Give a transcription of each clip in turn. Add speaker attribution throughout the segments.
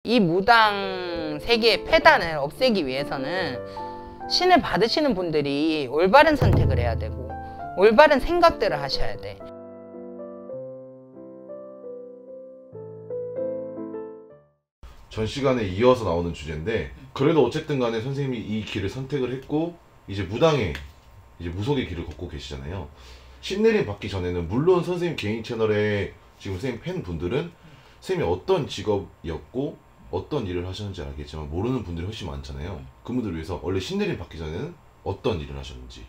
Speaker 1: 이 무당 세계의 폐단을 없애기 위해서는 신을 받으시는 분들이 올바른 선택을 해야 되고 올바른 생각들을 하셔야 돼.
Speaker 2: 전 시간에 이어서 나오는 주제인데, 그래도 어쨌든 간에 선생님이 이 길을 선택을 했고 이제 무당의 이제 무속의 길을 걷고 계시잖아요. 신내림 받기 전에는 물론 선생님 개인 채널에 지금 선생님 팬분들은 선생님이 어떤 직업이었고 어떤 일을 하셨는지 알겠지만 모르는 분들이 훨씬 많잖아요. 그분들을 위해서 원래 신내림 받기 전에는 어떤 일을 하셨는지.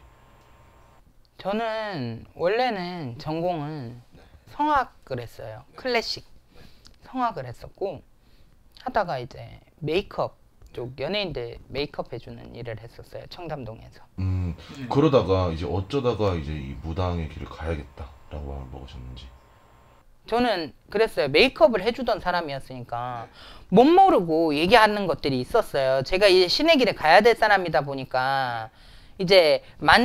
Speaker 1: 저는 원래는 전공은 성악을 했어요. 클래식 성악을 했었고, 하다가 이제 메이크업 쪽 연예인들 메이크업 해주는 일을 했었어요. 청담동에서.
Speaker 2: 그러다가 이제 어쩌다가 이제 이 무당의 길을 가야겠다라고 마음을 먹으셨는지.
Speaker 1: 저는 그랬어요. 메이크업을 해주던 사람이었으니까 못 모르고 얘기하는 것들이 있었어요. 제가 이제 신의 길에 가야 될 사람이다 보니까 이제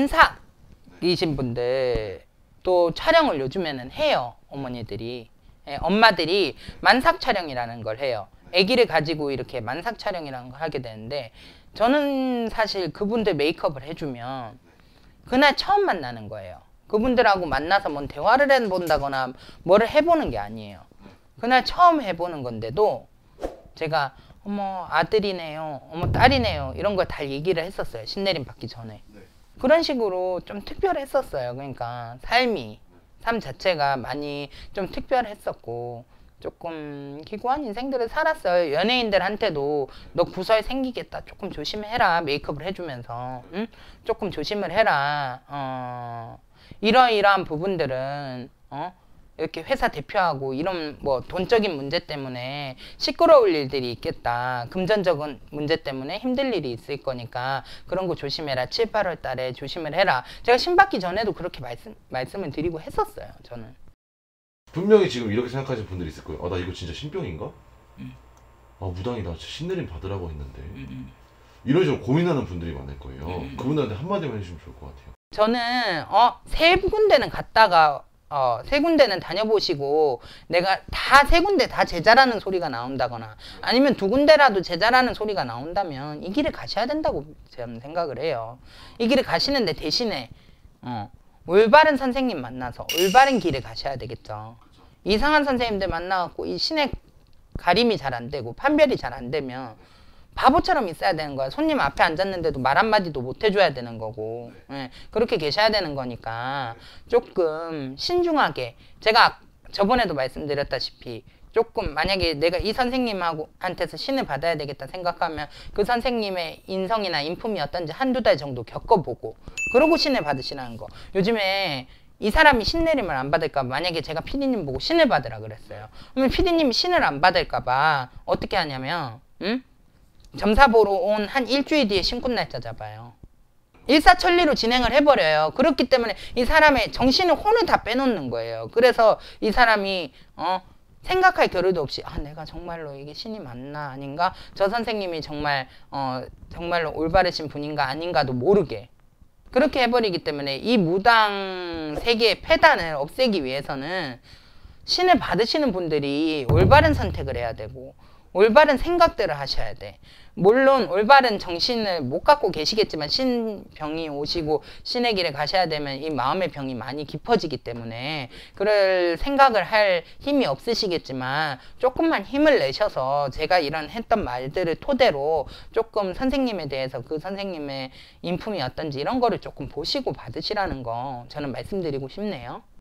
Speaker 1: 만삭이신 분들 또 촬영을 요즘에는 해요. 어머니들이, 엄마들이 만삭 촬영이라는 걸 해요. 아기를 가지고 이렇게 만삭 촬영이라는 걸 하게 되는데, 저는 사실 그분들 메이크업을 해주면 그날 처음 만나는 거예요. 그분들하고 만나서 뭔 대화를 해본다거나 뭐를 해보는 게 아니에요. 그날 처음 해보는 건데도 제가 어머 아들이네요, 어머 딸이네요, 이런 걸 다 얘기를 했었어요. 신내림 받기 전에. 그런 식으로 좀 특별했었어요. 그러니까 삶 자체가 많이 좀 특별했었고 조금 기구한 인생들을 살았어요. 연예인들한테도 너 구설 생기겠다, 조금 조심해라, 메이크업을 해주면서. 응? 조금 조심을 해라. 이러이러한 부분들은 이렇게 회사 대표하고 이런 뭐 돈적인 문제 때문에 시끄러울 일들이 있겠다, 금전적인 문제 때문에 힘들 일이 있을 거니까 그런 거 조심해라, 7, 8월 달에 조심을 해라. 제가 신 받기 전에도 그렇게 말씀을 드리고 했었어요. 저는
Speaker 2: 분명히 지금 이렇게 생각하시는 분들이 있을 거예요. 나 이거 진짜 신병인가? 무당이다, 신내림 받으라고 했는데. 이런 식으로 고민하는 분들이 많을 거예요. 그분들한테 한마디만 해주시면 좋을 것 같아요.
Speaker 1: 저는 세 군데는 갔다가 세 군데는 다녀보시고 내가 다 세 군데 다 제자라는 소리가 나온다거나 아니면 두 군데라도 제자라는 소리가 나온다면 이 길을 가셔야 된다고 저는 생각을 해요. 이 길을 가시는데 대신에 올바른 선생님 만나서 올바른 길을 가셔야 되겠죠. 이상한 선생님들 만나갖고 이 신의 가림이 잘 안 되고 판별이 잘 안 되면 바보처럼 있어야 되는 거야. 손님 앞에 앉았는데도 말 한마디도 못 해줘야 되는 거고, 그렇게 계셔야 되는 거니까 조금 신중하게, 제가 저번에도 말씀드렸다시피 조금 만약에 내가 이 선생님한테서 신을 받아야 되겠다 생각하면 그 선생님의 인성이나 인품이 어떤지 한두 달 정도 겪어보고 그러고 신을 받으시라는 거. 요즘에 이 사람이 신내림을 안 받을까 봐, 만약에 제가 피디님 보고 신을 받으라 그랬어요. 그러면 피디님이 신을 안 받을까 봐 어떻게 하냐면 점사 보러 온 한 일주일 뒤에 신군 날짜 잡아요. 일사천리로 진행을 해버려요. 그렇기 때문에 이 사람의 정신을, 혼을 다 빼놓는 거예요. 그래서 이 사람이 생각할 겨를도 없이 내가 정말로 이게 신이 맞나 아닌가, 저 선생님이 정말로 올바르신 분인가 아닌가도 모르게 그렇게 해버리기 때문에 이 무당 세계의 폐단을 없애기 위해서는 신을 받으시는 분들이 올바른 선택을 해야 되고 올바른 생각들을 하셔야 돼. 물론 올바른 정신을 못 갖고 계시겠지만 신병이 오시고 신의 길에 가셔야 되면 이 마음의 병이 많이 깊어지기 때문에 그럴 생각을 할 힘이 없으시겠지만 조금만 힘을 내셔서 제가 이런 했던 말들을 토대로 조금 선생님에 대해서 그 선생님의 인품이 어떤지 이런 거를 조금 보시고 받으시라는 거 저는 말씀드리고 싶네요.